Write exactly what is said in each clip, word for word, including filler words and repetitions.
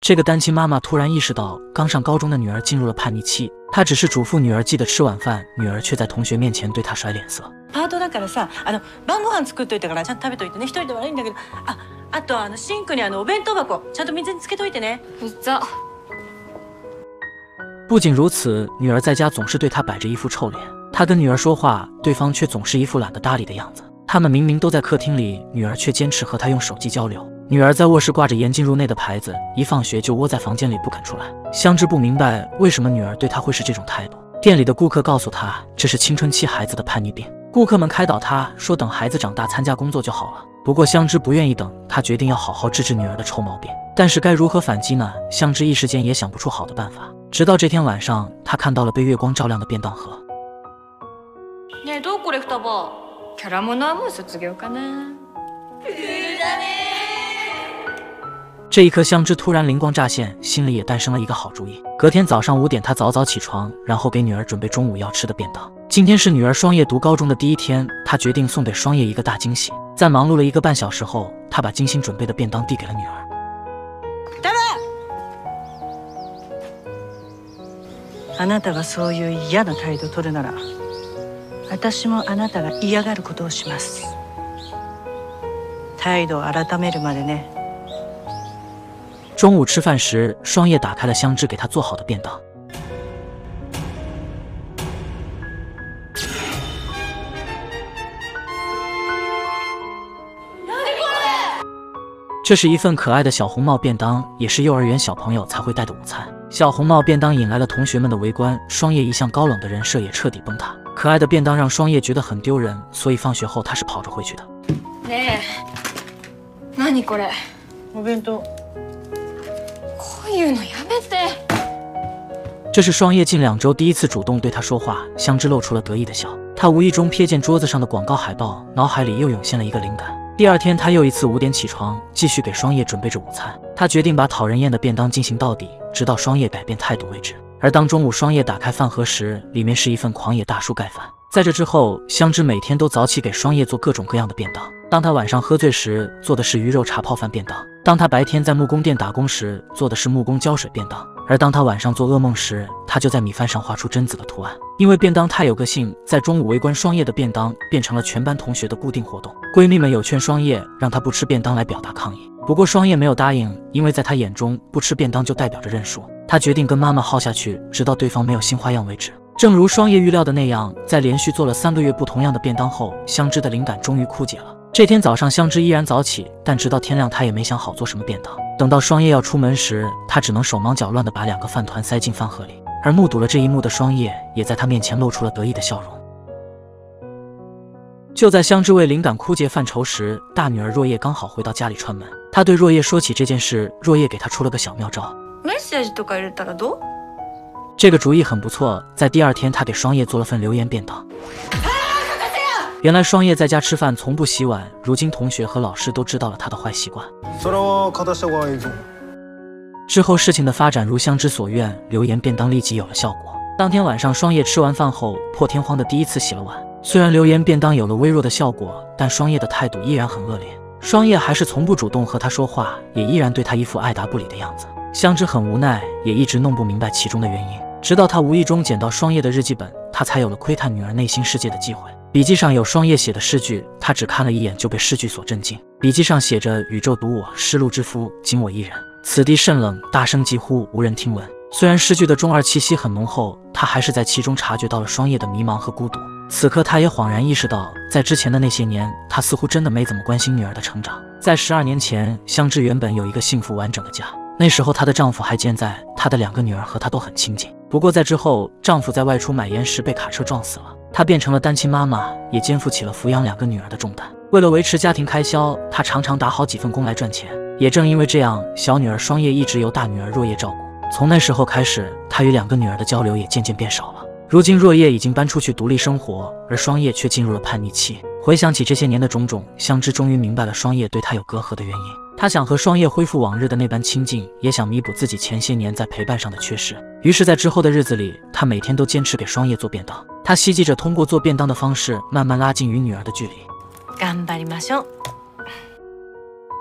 这个单亲妈妈突然意识到，刚上高中的女儿进入了叛逆期。她只是嘱咐女儿记得吃晚饭，女儿却在同学面前对她甩脸色。 パートだからさ、あの晩ご飯作っといたからちゃんと食べといてね。一人で悪いんだけど、あ、あとあのシンクにあのお弁当箱ちゃんと水につけといてね。 うざ。 不仅如此，女儿在家总是对她摆着一副臭脸。她跟女儿说话，对方却总是一副懒得搭理的样子。他们明明都在客厅里，女儿却坚持和她用手机交流。女儿在卧室挂着严禁入内的牌子，一放学就窝在房间里不肯出来。香织不明白为什么女儿对她会是这种态度。店里的顾客告诉她，这是青春期孩子的叛逆病。顾客们开导她说，等孩子长大参加工作就好了。不过香织不愿意等，她决定要好好治治女儿的臭毛病。但是该如何反击呢？香织一时间也想不出好的办法。直到这天晚上，她看到了被月光照亮的便当盒。 ねえ、どうこれ双葉。キャラモノはもう卒業かな。 这一刻，香织突然灵光乍现，心里也诞生了一个好主意。隔天早上五点，她早早起床，然后给女儿准备中午要吃的便当。今天是女儿双叶读高中的第一天，她决定送给双叶一个大惊喜。在忙碌了一个半小时后，她把精心准备的便当递给了女儿。 あなたがそういう嫌な態度を取るなら、私もあなたが嫌がることをします。態度を改めるまでね。 中午吃饭时，双叶打开了香织给她做好的便当。这是一份可爱的小红帽便当，也是幼儿园小朋友才会带的午餐。小红帽便当引来了同学们的围观，双叶一向高冷的人设也彻底崩塌。可爱的便当让双叶觉得很丢人，所以放学后她是跑着回去的。 ねえ、何これ？ お弁当。 こういうのやめて。 这是双叶近两周第一次主动对她说话，香织露出了得意的笑。她无意中瞥见桌子上的广告海报，脑海里又涌现了一个灵感。第二天，她又一次五点起床，继续给双叶准备着午餐。她决定把讨人厌的便当进行到底，直到双叶改变态度为止。而当中午双叶打开饭盒时，里面是一份狂野大叔盖饭。在这之后，香织每天都早起给双叶做各种各样的便当。当她晚上喝醉时，做的是鱼肉茶泡饭便当；当她白天在木工店打工时，做的是木工胶水便当；而当她晚上做噩梦时，她就在米饭上画出贞子的图案。因为便当太有个性，在中午围观双叶的便当变成了全班同学的固定活动。闺蜜们有劝双叶让她不吃便当来表达抗议，不过双叶没有答应，因为在她眼中，不吃便当就代表着认输。她决定跟妈妈耗下去，直到对方没有新花样为止。正如双叶预料的那样，在连续做了三个月不同样的便当后，香织的灵感终于枯竭了。这天早上，香织依然早起，但直到天亮，她也没想好做什么便当。等到双叶要出门时，她只能手忙脚乱地把两个饭团塞进饭盒里。而目睹了这一幕的双叶，也在她面前露出了得意的笑容。就在香织为灵感枯竭犯愁时，大女儿若叶刚好回到家里串门。她对若叶说起这件事，若叶给她出了个小妙招。 メッセージとか入れたらどう？ 这个主意很不错。在第二天，她给双叶做了份留言便当。原来双叶在家吃饭从不洗碗，如今同学和老师都知道了她的坏习惯。之后事情的发展如香织所愿，留言便当立即有了效果。当天晚上，双叶吃完饭后破天荒的第一次洗了碗。虽然留言便当有了微弱的效果，但双叶的态度依然很恶劣。双叶还是从不主动和她说话，也依然对她一副爱答不理的样子。香织很无奈，也一直弄不明白其中的原因。直到她无意中捡到双叶的日记本，她才有了窥探女儿内心世界的机会。笔记上有双叶写的诗句，她只看了一眼就被诗句所震惊。笔记上写着：宇宙独我，失路之夫，仅我一人。此地甚冷，大声疾呼，无人听闻。虽然诗句的中二气息很浓厚，她还是在其中察觉到了双叶的迷茫和孤独。此刻，她也恍然意识到，在之前的那些年，她似乎真的没怎么关心女儿的成长。在十二年前，香织原本有一个幸福完整的家，那时候她的丈夫还健在，她的两个女儿和她都很亲近。不过在之后，丈夫在外出买盐时被卡车撞死了，她变成了单亲妈妈，也肩负起了抚养两个女儿的重担。为了维持家庭开销，她常常打好几份工来赚钱。也正因为这样，小女儿双叶一直由大女儿若叶照顾。从那时候开始，她与两个女儿的交流也渐渐变少了。如今若叶已经搬出去独立生活，而双叶却进入了叛逆期。回想起这些年的种种，香织终于明白了双叶对她有隔阂的原因。她想和双叶恢复往日的那般亲近，也想弥补自己前些年在陪伴上的缺失。于是在之后的日子里，她每天都坚持给双叶做便当。她希冀着通过做便当的方式慢慢拉近与女儿的距离。 頑張りましょう。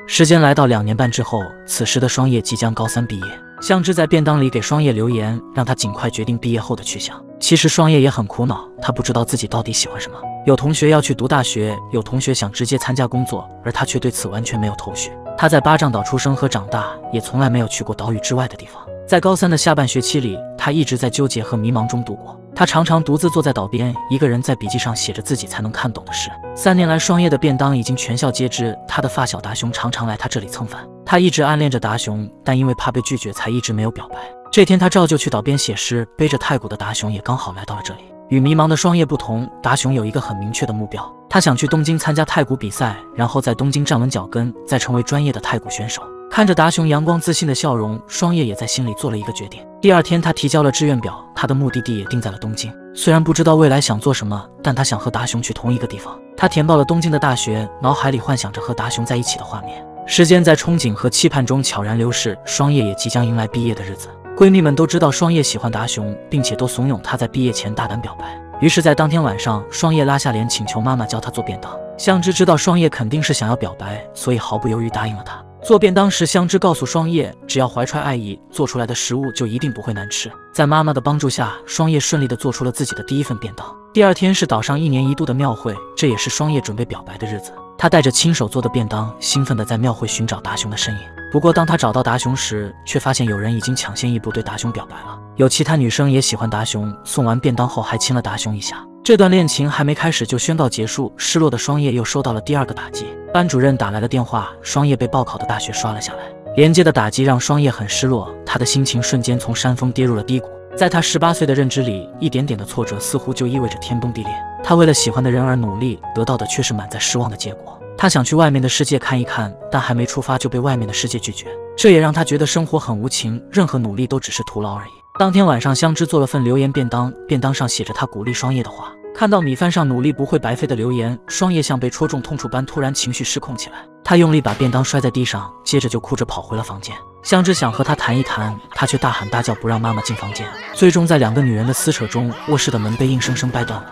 时间来到两年半之后，此时的双叶即将高三毕业。香织在便当里给双叶留言，让他尽快决定毕业后的去向。其实双叶也很苦恼，他不知道自己到底喜欢什么。有同学要去读大学，有同学想直接参加工作，而他却对此完全没有头绪。他在巴掌岛出生和长大，也从来没有去过岛屿之外的地方。在高三的下半学期里，他一直在纠结和迷茫中度过。他常常独自坐在岛边，一个人在笔记上写着自己才能看懂的事。三年来，双叶的便当已经全校皆知，他的发小达雄常常来他这里蹭饭。他一直暗恋着达雄，但因为怕被拒绝，才一直没有表白。这天，他照旧去岛边写诗，背着太鼓的达雄也刚好来到了这里。与迷茫的双叶不同，达雄有一个很明确的目标，他想去东京参加太鼓比赛，然后在东京站稳脚跟，再成为专业的太鼓选手。看着达雄阳光自信的笑容，双叶也在心里做了一个决定。第二天，他提交了志愿表，他的目的地也定在了东京。虽然不知道未来想做什么，但他想和达雄去同一个地方。他填报了东京的大学，脑海里幻想着和达雄在一起的画面。时间在憧憬和期盼中悄然流逝，双叶也即将迎来毕业的日子。闺蜜们都知道双叶喜欢达雄，并且都怂恿她在毕业前大胆表白。于是，在当天晚上，双叶拉下脸请求妈妈教她做便当。香织知道双叶肯定是想要表白，所以毫不犹豫答应了她。做便当时，香织告诉双叶，只要怀揣爱意，做出来的食物就一定不会难吃。在妈妈的帮助下，双叶顺利地做出了自己的第一份便当。第二天是岛上一年一度的庙会，这也是双叶准备表白的日子。她带着亲手做的便当，兴奋地在庙会寻找达雄的身影。不过，当她找到达雄时，却发现有人已经抢先一步对达雄表白了。有其他女生也喜欢达雄，送完便当后还亲了达雄一下。这段恋情还没开始就宣告结束，失落的双叶又收到了第二个打击。班主任打来了电话，双叶被报考的大学刷了下来。连接的打击让双叶很失落，她的心情瞬间从山峰跌入了低谷。在她十八岁的认知里，一点点的挫折似乎就意味着天崩地裂。她为了喜欢的人而努力，得到的却是满载失望的结果。她想去外面的世界看一看，但还没出发就被外面的世界拒绝，这也让她觉得生活很无情，任何努力都只是徒劳而已。当天晚上，香织做了份留言便当，便当上写着她鼓励双叶的话。看到米饭上努力不会白费的留言，双叶像被戳中痛处般突然情绪失控起来。她用力把便当摔在地上，接着就哭着跑回了房间。香织想和她谈一谈，她却大喊大叫不让妈妈进房间。最终在两个女人的撕扯中，卧室的门被硬生生掰断了。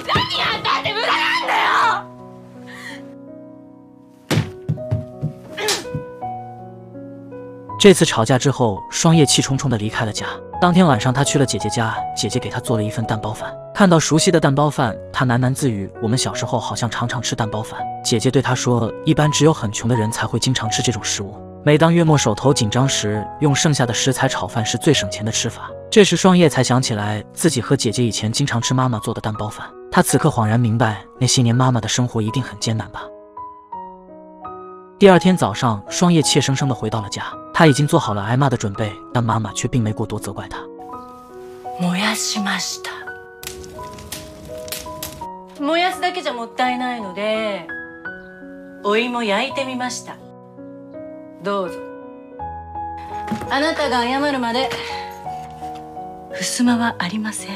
这次吵架之后，双叶气冲冲地离开了家。当天晚上，她去了姐姐家，姐姐给她做了一份蛋包饭。看到熟悉的蛋包饭，她喃喃自语：“我们小时候好像常常吃蛋包饭。”姐姐对她说：“一般只有很穷的人才会经常吃这种食物。每当月末手头紧张时，用剩下的食材炒饭是最省钱的吃法。”这时，双叶才想起来自己和姐姐以前经常吃妈妈做的蛋包饭。她此刻恍然明白，那些年妈妈的生活一定很艰难吧。第二天早上，双叶怯生生地回到了家。她已经做好了挨骂的准备，但妈妈却并没过多责怪她。 燃やしました。燃やすだけじゃもったいないので、お芋焼いてみました。どうぞ。あなたが謝るまで、襖はありません。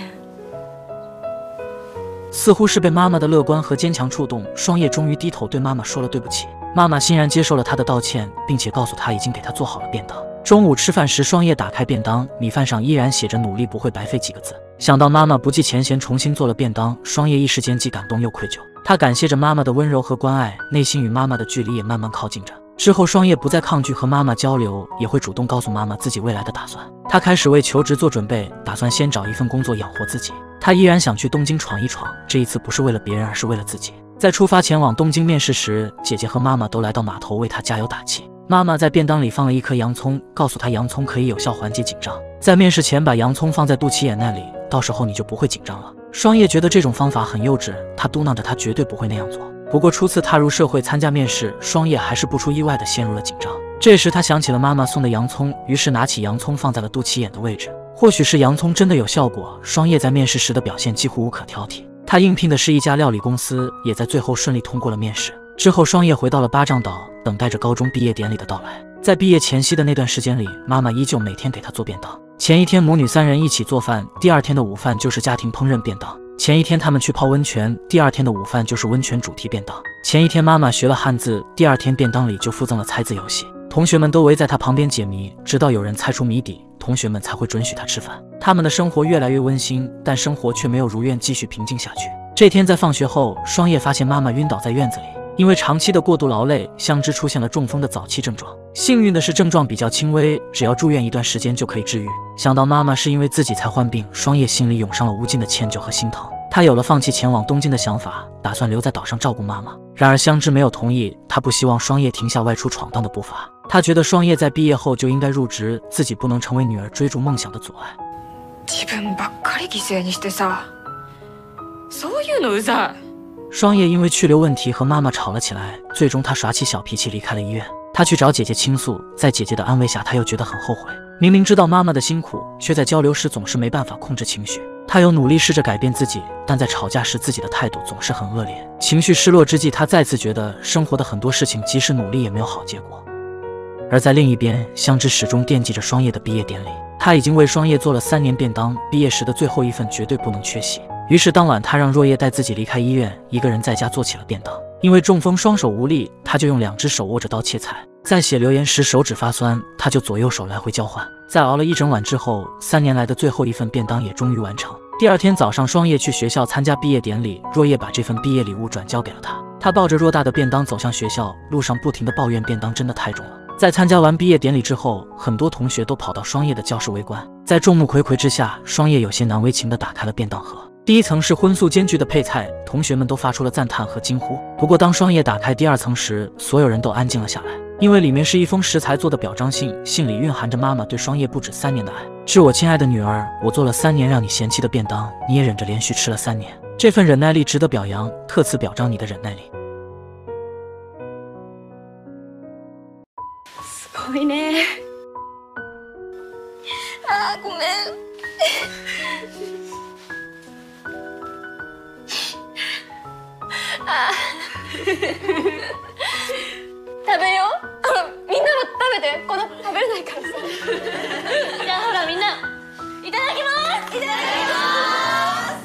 似乎是被妈妈的乐观和坚强触动，双叶终于低头对妈妈说了对不起。妈妈欣然接受了她的道歉，并且告诉她已经给她做好了便当。中午吃饭时，双叶打开便当，米饭上依然写着“努力不会白费”几个字。想到妈妈不计前嫌重新做了便当，双叶一时间既感动又愧疚。她感谢着妈妈的温柔和关爱，内心与妈妈的距离也慢慢靠近着。之后，双叶不再抗拒和妈妈交流，也会主动告诉妈妈自己未来的打算。她开始为求职做准备，打算先找一份工作养活自己。她依然想去东京闯一闯，这一次不是为了别人，而是为了自己。在出发前往东京面试时，姐姐和妈妈都来到码头为她加油打气。妈妈在便当里放了一颗洋葱，告诉她洋葱可以有效缓解紧张。在面试前把洋葱放在肚脐眼那里，到时候你就不会紧张了。双叶觉得这种方法很幼稚，她嘟囔着她绝对不会那样做。不过初次踏入社会参加面试，双叶还是不出意外的陷入了紧张。这时她想起了妈妈送的洋葱，于是拿起洋葱放在了肚脐眼的位置。或许是洋葱真的有效果，双叶在面试时的表现几乎无可挑剔。她应聘的是一家料理公司，也在最后顺利通过了面试。之后，双叶回到了巴掌岛，等待着高中毕业典礼的到来。在毕业前夕的那段时间里，妈妈依旧每天给她做便当。前一天母女三人一起做饭，第二天的午饭就是家庭烹饪便当。前一天他们去泡温泉，第二天的午饭就是温泉主题便当。前一天妈妈学了汉字，第二天便当里就附赠了猜字游戏。同学们都围在她旁边解谜，直到有人猜出谜底，同学们才会准许她吃饭。他们的生活越来越温馨，但生活却没有如愿继续平静下去。这天在放学后，双叶发现妈妈晕倒在院子里。 因为长期的过度劳累，香织出现了中风的早期症状。幸运的是，症状比较轻微，只要住院一段时间就可以治愈。想到妈妈是因为自己才患病，双叶心里涌上了无尽的歉疚和心疼。他有了放弃前往东京的想法，打算留在岛上照顾妈妈。然而香织没有同意，他不希望双叶停下外出闯荡的步伐。他觉得双叶在毕业后就应该入职，自己不能成为女儿追逐梦想的阻碍。 自分ばっかり犠牲にしてさ、そういうのうざい。 双叶因为去留问题和妈妈吵了起来，最终她耍起小脾气离开了医院。她去找姐姐倾诉，在姐姐的安慰下，她又觉得很后悔。明明知道妈妈的辛苦，却在交流时总是没办法控制情绪。她有努力试着改变自己，但在吵架时自己的态度总是很恶劣。情绪失落之际，她再次觉得生活的很多事情即使努力也没有好结果。而在另一边，香织始终惦记着双叶的毕业典礼。她已经为双叶做了三年便当，毕业时的最后一份绝对不能缺席。于是当晚，他让若叶带自己离开医院，一个人在家做起了便当。因为中风双手无力，他就用两只手握着刀切菜。在写留言时手指发酸，他就左右手来回交换。在熬了一整晚之后，三年来的最后一份便当也终于完成。第二天早上，双叶去学校参加毕业典礼，若叶把这份毕业礼物转交给了他。他抱着偌大的便当走向学校，路上不停地抱怨便当真的太重了。在参加完毕业典礼之后，很多同学都跑到双叶的教室围观。在众目睽睽之下，双叶有些难为情地打开了便当盒。第一层是荤素兼具的配菜，同学们都发出了赞叹和惊呼。不过当双叶打开第二层时，所有人都安静了下来，因为里面是一封食材做的表彰信，信里蕴含着妈妈对双叶不止三年的爱。致我亲爱的女儿，我做了三年让你嫌弃的便当，你也忍着连续吃了三年，这份忍耐力值得表扬，特此表彰你的忍耐力。 すごいね。あーごめん。あ食べよう。あのみんなも食べて。この食べれないからさ。じゃあほらみんないただきます。いただきます。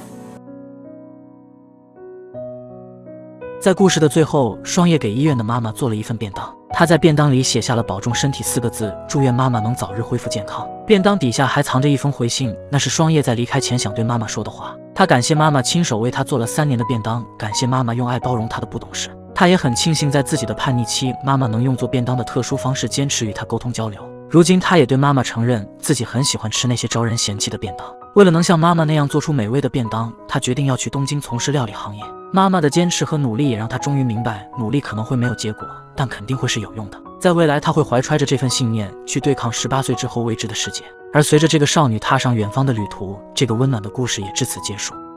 在故事的最后，双叶给医院的妈妈做了一份便当。她在便当里写下了保重身体四个字，祝愿妈妈能早日恢复健康。便当底下还藏着一封回信，那是双叶在离开前想对妈妈说的话。她感谢妈妈亲手为她做了三年的便当，感谢妈妈用爱包容她的不懂事。她也很庆幸在自己的叛逆期，妈妈能用做便当的特殊方式坚持与她沟通交流。如今她也对妈妈承认自己很喜欢吃那些招人嫌弃的便当。为了能像妈妈那样做出美味的便当，她决定要去东京从事料理行业。妈妈的坚持和努力也让她终于明白，努力可能会没有结果，但肯定会是有用的。在未来，她会怀揣着这份信念去对抗十八岁之后未知的世界。而随着这个少女踏上远方的旅途，这个温暖的故事也至此结束。